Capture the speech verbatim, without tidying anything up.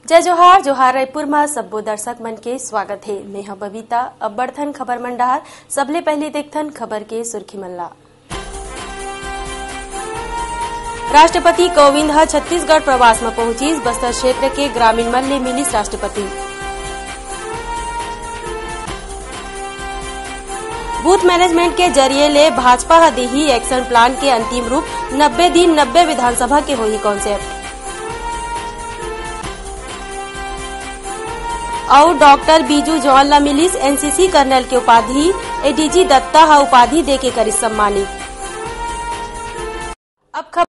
जय जोहार जोहार रायपुर में सब्बो दर्शक मन के स्वागत है। मैं हूं बबीता। अब बढ़थन खबर मंडार। सबले पहले देखथन खबर के सुर्खी मल्ला। राष्ट्रपति कोविंद ह छत्तीसगढ़ प्रवास में पहुंचिस। बस्तर क्षेत्र के ग्रामीण मन ले मिलिस राष्ट्रपति। बूथ मैनेजमेंट के जरिए ले भाजपा ह देही एक्शन प्लान के अंतिम रूप। नब्बे दिन नब्बे विधानसभा के होही कॉन्सेप्ट। और डॉक्टर बीजू जॉन ला मिलिस एनसीसी कर्नल के उपाधि। एडीजी दत्ता हा उपाधि देके करिस सम्मानित। अब